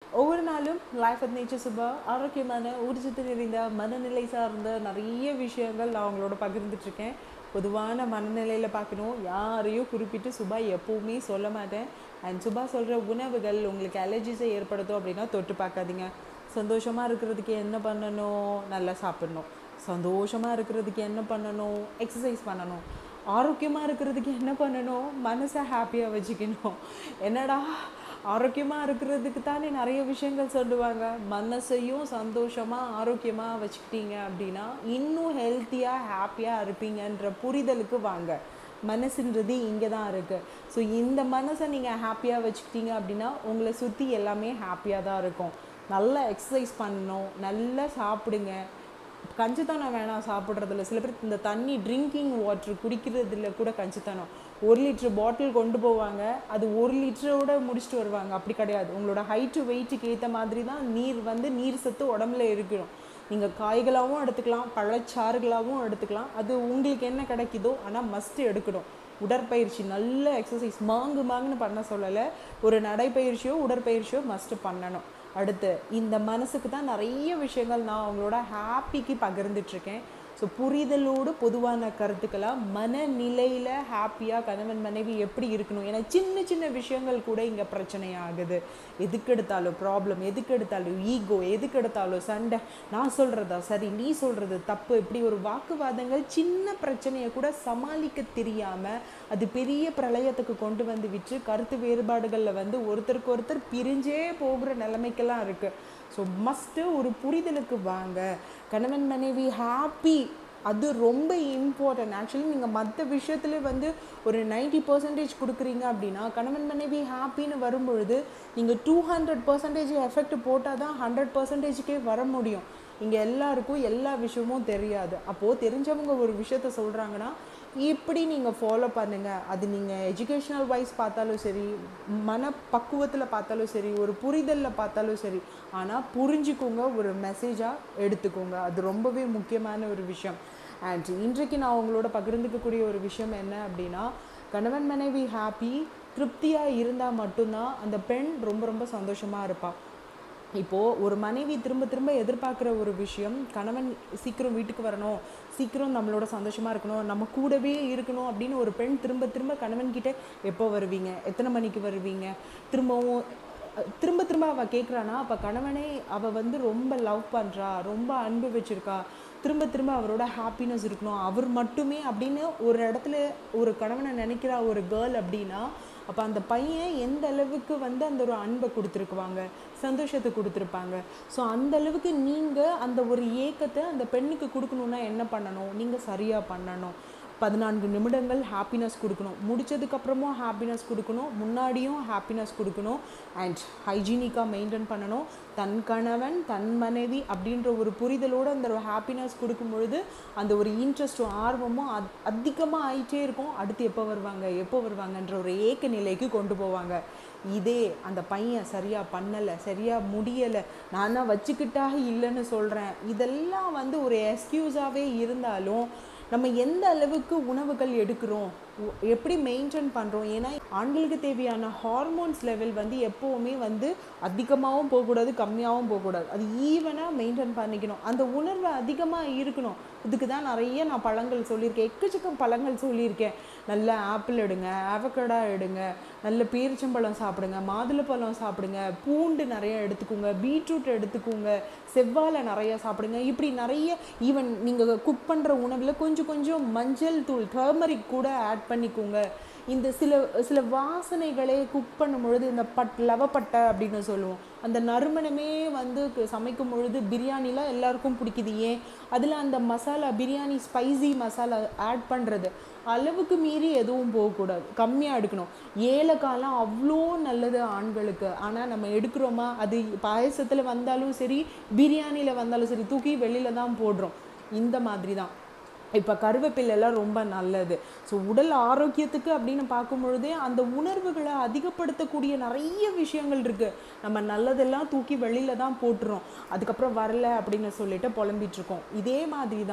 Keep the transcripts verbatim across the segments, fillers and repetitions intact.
ஒவ்வொரு நாளும் life at nature Subha ஆரோக்கியமான ஊர்ஜித்து நிறைந்த மனநிலை சார்ந்த நிறைய விஷயங்கள் நான் அவங்களோட பகிர்ந்துட்டுருக்கேன். பொதுவான மனநிலையில் பார்க்கணும், யாரையும் குறிப்பிட்டு சுபா எப்போவுமே சொல்ல மாட்டேன். அண்ட் சுபா சொல்கிற உணவுகள் உங்களுக்கு அலர்ஜிஸை ஏற்படுத்தும் அப்படின்னா தொட்டு பார்க்காதீங்க. சந்தோஷமாக இருக்கிறதுக்கு என்ன பண்ணணும்? நல்லா சாப்பிடணும். சந்தோஷமாக இருக்கிறதுக்கு என்ன பண்ணணும்? எக்ஸசைஸ் பண்ணணும். ஆரோக்கியமாக இருக்கிறதுக்கு என்ன பண்ணணும்? மனசை ஹாப்பியாக வச்சுக்கணும். என்னடா ஆரோக்கியமாக இருக்கிறதுக்கு தானே நிறைய விஷயங்கள் சொல்லுவாங்க. மனசையும் சந்தோஷமாக ஆரோக்கியமாக வச்சுக்கிட்டீங்க அப்படின்னா இன்னும் ஹெல்த்தியாக ஹாப்பியாக இருப்பீங்கன்ற புரிதலுக்கு வாங்க. மனசுன்றது இங்கே தான் இருக்குது. ஸோ இந்த மனசை நீங்கள் ஹாப்பியாக வச்சுக்கிட்டீங்க அப்படின்னா உங்களை சுற்றி எல்லாமே ஹாப்பியாக தான் இருக்கும். நல்லா எக்ஸசைஸ் பண்ணணும், நல்லா சாப்பிடுங்க. கஞ்சித்தனம் வேணாம் சாப்பிட்றதில்ல. சில பேர் இந்த தண்ணி ட்ரிங்கிங் வாட்டர் குடிக்கிறதுல கூட கஞ்சித்தனம். ஒரு லிட்ரு பாட்டில் கொண்டு போவாங்க, அது ஒரு லிட்டரோட முடிச்சுட்டு வருவாங்க. அப்படி கிடையாது. உங்களோட ஹைட்டு வெயிட்டுக்கு ஏற்ற மாதிரி தான் நீர் வந்து நீர் சத்து உடம்புல இருக்கணும். நீங்கள் காய்களாகவும் எடுத்துக்கலாம், பழச்சாறுகளாகவும் எடுத்துக்கலாம். அது உங்களுக்கு என்ன கிடைக்குதோ, ஆனால் மஸ்ட்டு எடுக்கணும். உடற்பயிற்சி, நல்ல எக்ஸசைஸ், மாங்கு மாங்குன்னு பண்ண சொல்லலை. ஒரு நடைப்பயிற்சியோ உடற்பயிற்சியோ மஸ்ட்டு பண்ணணும். அடுத்து இந்த மனசுக்கு தான் நிறைய விஷயங்கள் நான் அவங்களோட ஹாப்பிக்கு பகிர்ந்துட்டுருக்கேன். ஸோ புரிதலோடு பொதுவான கருத்துக்களாக மனநிலையில் ஹாப்பியாக கணவன் மனைவி எப்படி இருக்கணும். ஏன்னா சின்ன சின்ன விஷயங்கள் கூட இங்கே பிரச்சனை ஆகுது. எதுக்கு எடுத்தாலும் ப்ராப்ளம், எதுக்கு எடுத்தாலும் ஈகோ, எதுக்கு எடுத்தாலும் சண்டை. நான் சொல்கிறதா சரி, நீ சொல்கிறது தப்பு, இப்படி ஒரு வாக்குவாதங்கள். சின்ன பிரச்சனையை கூட சமாளிக்க தெரியாமல் அது பெரிய பிரளயத்துக்கு கொண்டு வந்து விட்டு கருத்து வேறுபாடுகளில் வந்து ஒருத்தருக்கு ஒருத்தர் பிரிஞ்சே போகிற நிலைமைக்கெல்லாம் இருக்குது. ஸோ மஸ்ட்டு ஒரு புரிதலுக்கு வாங்க. கணவன் மனைவி ஹாப்பி, அது ரொம்ப இம்பார்ட்டன்ட். ஆக்சுவலி நீங்கள் மற்ற விஷயத்துல வந்து ஒரு நைன்ட்டி பர்சன்டேஜ் கொடுக்குறீங்க அப்படின்னா கணவன் மனைவி ஹாப்பின்னு வரும்பொழுது நீங்கள் டூ ஹண்ட்ரட் பர்சன்டேஜ் எஃபெக்ட் போட்டால் தான் ஹண்ட்ரட் பர்சன்டேஜுக்கே வர முடியும். இங்கே எல்லாருக்கும் எல்லா விஷயமும் தெரியாது. அப்போது தெரிஞ்சவங்க ஒரு விஷயத்த சொல்கிறாங்கன்னா இப்படி நீங்கள் ஃபாலோ பண்ணுங்கள். அது நீங்கள் எஜுகேஷ்னல் வைஸ் பார்த்தாலும் சரி, மன பக்குவத்தில் பார்த்தாலும் சரி, ஒரு புரிதலில் பார்த்தாலும் சரி, ஆனால் புரிஞ்சுக்கோங்க, ஒரு மெசேஜாக எடுத்துக்கோங்க. அது ரொம்பவே முக்கியமான ஒரு விஷயம். அண்ட் இன்றைக்கு நான் அவங்களோட பகிர்ந்துக்கக்கூடிய ஒரு விஷயம் என்ன அப்படின்னா, கணவன் மனைவி ஹாப்பி திருப்தியாக இருந்தால் மட்டும்தான் அந்த பெண் ரொம்ப ரொம்ப சந்தோஷமாக இருப்பாள். இப்போது ஒரு மனைவி திரும்ப திரும்ப எதிர்பார்க்குற ஒரு விஷயம், கணவன் சீக்கிரம் வீட்டுக்கு வரணும், சீக்கிரம் நம்மளோட சந்தோஷமாக இருக்கணும், நம்ம கூடவே இருக்கணும் அப்படின்னு ஒரு பெண் திரும்ப திரும்ப கணவன்கிட்ட எப்போ வருவீங்க, எத்தனை மணிக்கு வருவீங்க, திரும்பவும் திரும்ப திரும்ப அவள் கேட்குறானா, அப்போ கணவனே அவள் வந்து ரொம்ப லவ் பண்ணுறா, ரொம்ப அன்பு வச்சுருக்கா, திரும்ப திரும்ப அவரோட ஹாப்பினஸ் இருக்கணும், அவர் மட்டுமே அப்படின்னு ஒரு இடத்துல ஒரு கணவனை நினைக்கிறா ஒரு கேர்ள் அப்படின்னா, அப்போ அந்த பையன் எந்த அளவுக்கு வந்து அந்த ஒரு அன்பை கொடுத்துருக்குவாங்க, சந்தோஷத்தை கொடுத்துருப்பாங்க. ஸோ அந்த அளவுக்கு நீங்கள் அந்த ஒரு ஏக்கத்தை அந்த பெண்ணுக்கு கொடுக்கணுன்னா என்ன பண்ணணும்? நீங்கள் சரியாக பண்ணணும். பதினான்கு நிமிடங்கள் ஹாப்பினஸ் கொடுக்கணும், முடித்ததுக்கப்புறமும் ஹாப்பினஸ் கொடுக்கணும், முன்னாடியும் ஹாப்பினஸ் கொடுக்கணும். அண்ட் ஹைஜீனிக்காக மெயின்டைன் பண்ணணும். தன் கணவன் தன் மனைவி அப்படின்ற ஒரு புரிதலோடு அந்த ஒரு ஹாப்பினஸ் கொடுக்கும் பொழுது அந்த ஒரு இன்ட்ரெஸ்ட்டும் ஆர்வமும் அத் அதிகமாக ஆகிட்டே இருக்கும். அடுத்து எப்போ வருவாங்க எப்போ வருவாங்கன்ற ஒரு ஏக்க நிலைக்கு கொண்டு போவாங்க. இதே அந்த பையன் சரியாக பண்ணலை, சரியாக முடியலை, நானா வச்சுக்கிட்டாக இல்லைன்னு சொல்கிறேன், இதெல்லாம் வந்து ஒரு எக்ஸ்கியூஸாகவே இருந்தாலும் நம்ம எந்த அளவுக்கு உணவுகள் எடுக்கிறோம், எப்படி மெயின்டைன் பண்ணுறோம். ஏன்னா ஆண்களுக்கு தேவையான ஹார்மோன்ஸ் லெவல் வந்து எப்போவுமே வந்து அதிகமாகவும் போகக்கூடாது, கம்மியாகவும் போகக்கூடாது. அது ஈவனாக மெயின்டைன் பண்ணிக்கணும். அந்த உணர்வு அதிகமாக இருக்கணும். இதுக்கு தான் நிறைய நான் பழங்கள் சொல்லியிருக்கேன், எக்கச்சக்கம் பழங்கள் சொல்லியிருக்கேன். நல்ல ஆப்பிள் எடுங்க, ஆவக்கடா எடுங்க, நல்ல பேரிச்சம்பழம் சாப்பிடுங்க, மாதுளப்பழம் சாப்பிடுங்க, பூண்டு நிறைய எடுத்துக்கோங்க, பீட்ரூட் எடுத்துக்கோங்க, செவ்வாழை நிறைய சாப்பிடுங்க. இப்படி நிறைய, ஈவன் நீங்கள் குக் பண்ணுற உணவில் கொஞ்சம் கொஞ்சம் மஞ்சள் தூள், டர்மரிக் கூட ஆட் பண்ணிக்கோங்க. இந்த சில சில வாசனைகளே குக் பண்ணும் பொழுது இந்த பட் லவப்பட்டை அப்படின்னு சொல்லுவோம், அந்த நறுமணமே வந்து சமைக்கும் பொழுது பிரியாணிலாம் எல்லாருக்கும் பிடிக்குது. ஏன்? அதில் அந்த மசாலா, பிரியாணி ஸ்பைசி மசாலா ஆட் பண்ணுறது அளவுக்கு மீறி எதுவும் போகக்கூடாது, கம்மியாக எடுக்கணும். ஏலக்காய்லாம் அவ்வளோ நல்லது ஆண்களுக்கு, ஆனால் நம்ம எடுக்கிறோமா? அது பாயசத்தில் வந்தாலும் சரி, பிரியாணியில் வந்தாலும் சரி, தூக்கி வெளியில் தான் போடுறோம். இந்த மாதிரி தான் இப்போ கருவேப்பிலெல்லாம் ரொம்ப நல்லது. ஸோ உடல் ஆரோக்கியத்துக்கு அப்படின்னு பார்க்கும் பொழுதே அந்த உணர்வுகளை அதிகப்படுத்தக்கூடிய நிறைய விஷயங்கள் இருக்குது. நம்ம நல்லதெல்லாம் தூக்கி வெளியில் தான் போட்டுறோம், அதுக்கப்புறம் வரல அப்படின்னு சொல்லிட்டு புலம்பிகிட்ருக்கோம். இதே மாதிரி தான்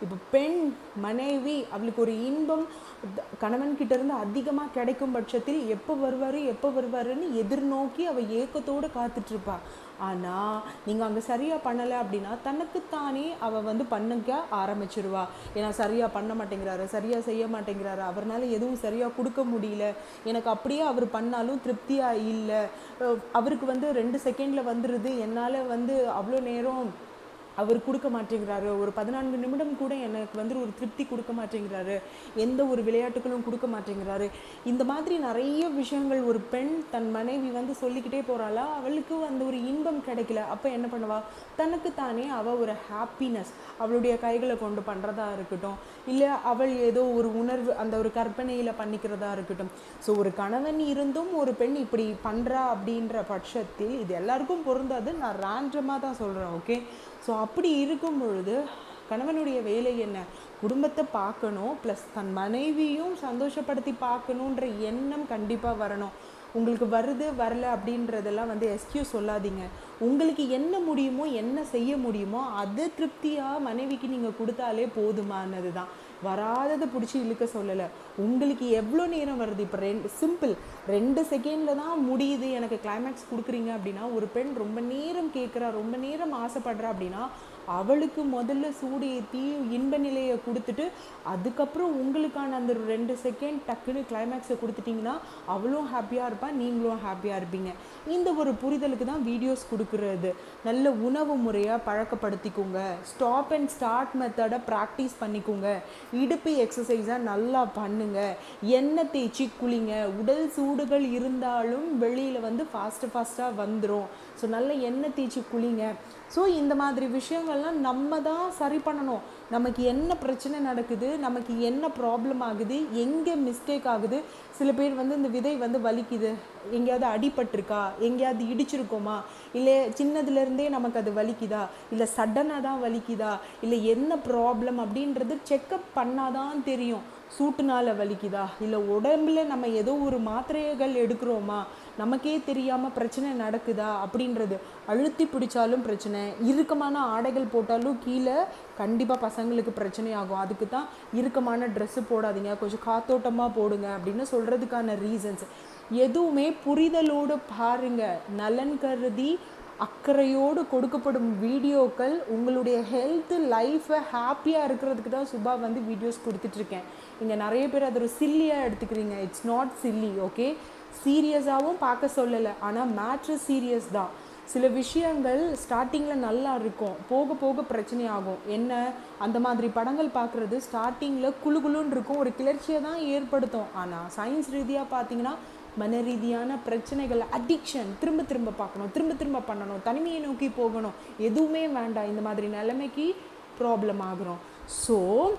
இப்போ பெண் மனைவி அவளுக்கு ஒரு இன்பம் கணவன்கிட்ட இருந்து அதிகமாக கிடைக்கும் பட்சத்தில் எப்போ வருவார் எப்போ வருவாருன்னு எதிர்நோக்கி அவள் ஏக்கத்தோடு காத்துட்ருப்பா. ஆனால் நீங்கள் அங்கே சரியாக பண்ணலை அப்படின்னா தனக்குத்தானே அவள் வந்து பண்ணுக்க ஆரம்பிச்சிருவா. ஏன்னா சரியாக பண்ண மாட்டேங்கிறாரு, சரியாக செய்ய மாட்டேங்கிறாரு, அவர்னால எதுவும் சரியாக கொடுக்க முடியல, எனக்கு அப்படியே அவர் பண்ணாலும் திருப்தியாக இல்லை, அவருக்கு வந்து ரெண்டு செகண்டில் வந்துடுது, என்னால் வந்து அவ்வளோ நேரம் அவர் கொடுக்க மாட்டேங்கிறாரு, ஒரு பதினான்கு நிமிடம் கூட எனக்கு வந்து ஒரு திருப்தி கொடுக்க மாட்டேங்கிறாரு, எந்த ஒரு விளையாட்டுகளும் கொடுக்க மாட்டேங்கிறாரு. இந்த மாதிரி நிறைய விஷயங்கள் ஒரு பெண் தன் மனைவி வந்து சொல்லிக்கிட்டே போகிறாளா, அவளுக்கு அந்த ஒரு இன்பம் கிடைக்கல. அப்போ என்ன பண்ணுவா, தனக்குத்தானே அவள் ஒரு ஹாப்பினஸ் அவளுடைய கைகளை கொண்டு பண்ணுறதா இருக்கட்டும், இல்லை அவள் ஏதோ ஒரு உணர்வு அந்த ஒரு கற்பனையில் பண்ணிக்கிறதா இருக்கட்டும். ஸோ ஒரு கணவன் இருந்தும் ஒரு பெண் இப்படி பண்ணுறா அப்படின்ற பட்சத்தில் இது எல்லாருக்கும் பொருந்தாது, நான் ரேண்டமாக தான் சொல்கிறேன். ஓகே, ஸோ அப்படி இருக்கும் பொழுது கணவனுடைய வேலை என்ன, குடும்பத்தை பார்க்கணும், ப்ளஸ் தன் மனைவியும் சந்தோஷப்படுத்தி பார்க்கணுன்ற எண்ணம் கண்டிப்பாக வரணும். உங்களுக்கு வருது வரல அப்படின்றதெல்லாம் வந்து எக்ஸ்கியூஸ் சொல்லாதீங்க. உங்களுக்கு என்ன முடியுமோ என்ன செய்ய முடியுமோ அது திருப்தியாக மனைவிக்கு நீங்கள் கொடுத்தாலே போதுமானது தான். வராததை பிடிச்சி இழுக்க சொல்லலை. உங்களுக்கு எவ்வளோ நேரம் வருது, இப்போ ரெண்டு சிம்பிள் ரெண்டு செகண்டில் தான் முடியுது எனக்கு கிளைமேக்ஸ் கொடுக்குறீங்க அப்படின்னா, ஒரு பெண் ரொம்ப நேரம் கேட்குறா, ரொம்ப நேரம் ஆசைப்படுறா அப்படின்னா அவளுக்கு முதல்ல சூடு ஏற்றி இன்ப நிலையை கொடுத்துட்டு அதுக்கப்புறம் உங்களுக்கான அந்த ரெண்டு செகண்ட் டக்குன்னு கிளைமேக்ஸை கொடுத்துட்டிங்கன்னா அவளும் ஹாப்பியாக இருப்பாள், நீங்களும் ஹாப்பியாக இருப்பீங்க. இந்த ஒரு புரிதலுக்கு தான் வீடியோஸ் கொடுக்குறது. நல்ல உணவு முறையாக பழக்கப்படுத்திக்கோங்க, ஸ்டாப் அண்ட் ஸ்டார்ட் மெத்தடை ப்ராக்டிஸ் பண்ணிக்கோங்க, இடுப்பு எக்ஸசைஸாக நல்லா பண்ணுங்க, எண்ணெய் தேய்ச்சி குளிங்க, உடல் சூடுகள் இருந்தாலும் வெளியில் வந்து ஃபாஸ்ட்டு ஃபாஸ்ட்டாக வந்துடும். ஸோ நல்ல எண்ணெய் தேய்ச்சி குளிங்க. ஸோ இந்த மாதிரி விஷயங்கள்லாம் நம்ம தான் சரி பண்ணணும். நமக்கு என்ன பிரச்சனை நடக்குது, நமக்கு என்ன ப்ராப்ளம் ஆகுது, எங்கே மிஸ்டேக் ஆகுது. சில பேர் வந்து இந்த விதை வந்து வலிக்குது, எங்கேயாவது அடிபட்டிருக்கா, எங்கேயாவது இடிச்சிருக்கோமா, இல்லை சின்னதுலேருந்தே நமக்கு அது வலிக்குதா, இல்லை சடனாக தான் வலிக்குதா, இல்லை என்ன ப்ராப்ளம் அப்படின்றது செக்கப் பண்ணாதான் தெரியும். சூட்டுனால வலிக்குதா, இல்லை உடம்புல நம்ம ஏதோ ஒரு மாத்திரைகள் எடுக்கிறோமா, நமக்கே தெரியாமல் பிரச்சனை நடக்குதா அப்படின்றது. அழுத்தி பிடிச்சாலும் பிரச்சனை, இறுக்கமான ஆடைகள் போட்டாலும் கீழே கண்டிப்பாக பசங்களுக்கு பிரச்சனை ஆகும். அதுக்கு தான் இறுக்கமான ட்ரெஸ்ஸு போடாதீங்க, கொஞ்சம் காத்தோட்டமாக போடுங்க அப்படின்னு சொல்கிறதுக்கான ரீசன்ஸ். எதுவுமே புரிதலோடு பாருங்க, நலன் கருதி அக்கறையோடு கொடுக்கப்படும் வீடியோக்கள் உங்களுடைய ஹெல்த்து லைஃப்பை ஹாப்பியாக இருக்கிறதுக்கு தான் சுபா வந்து வீடியோஸ் கொடுத்துட்ருக்கேன். இங்கே நிறைய பேர் அதை ஒரு சில்லியாக எடுத்துக்கிறீங்க. It's not silly. ஓகே, சீரியஸாகவும் பார்க்க சொல்லலை, ஆனால் மேட்ரு சீரியஸ் தான். சில விஷயங்கள் ஸ்டார்டிங்கில் நல்லா இருக்கும், போக போக பிரச்சனை ஆகும். என்ன, அந்த மாதிரி படங்கள் பார்க்குறது ஸ்டார்டிங்கில் குழு குழுன்னு இருக்கும், ஒரு கிளர்ச்சியை தான் ஏற்படுத்தும். ஆனால் சயின்ஸ் ரீதியாக பார்த்தீங்கன்னா மன ரீதியான பிரச்சனைகள், அடிக்ஷன், திரும்ப திரும்ப பார்க்கணும், திரும்ப திரும்ப பண்ணணும், தனிமையை நோக்கி போகணும், எதுவுமே வேண்டாம், இந்த மாதிரி நிலைமைக்கு ப்ராப்ளம் ஆகிறோம். ஸோ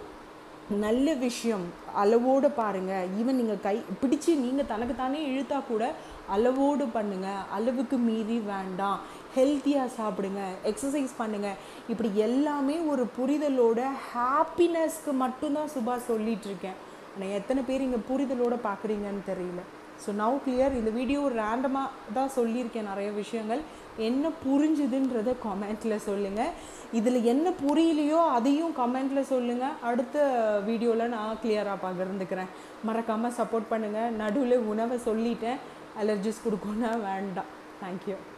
நல்ல விஷயம் அளவோடு பாருங்கள். ஈவன் நீங்கள் கை பிடிச்சி நீங்கள் தனக்கு தானே இழுத்தா கூட அளவோடு பண்ணுங்கள், அளவுக்கு மீறி வேண்டாம். ஹெல்த்தியாக சாப்பிடுங்க, எக்ஸசைஸ் பண்ணுங்கள். இப்படி எல்லாமே ஒரு புரிதலோட ஹாப்பினஸ்க்கு மட்டும்தான் சுபா சொல்லிகிட்ருக்கேன். ஆனால் எத்தனை பேர் இங்கே புரிதலோடு பார்க்குறீங்கன்னு தெரியல. So now clear. இந்த வீடியோ ரேண்டமாக தான் சொல்லியிருக்கேன் நிறைய விஷயங்கள். என்ன புரிஞ்சுதுன்றதை கமெண்ட்டில் சொல்லுங்கள். இதில் என்ன புரியலையோ அதையும் கமெண்ட்டில் சொல்லுங்கள். அடுத்த வீடியோவில் நான் கிளியராக பகிர்ந்துக்கிறேன். மறக்காமல் சப்போர்ட் பண்ணுங்கள். நடுவில் உணவை சொல்லிட்டேன், அலர்ஜிஸ் கொடுக்கணுன்னா வேண்டாம். தேங்க்யூ.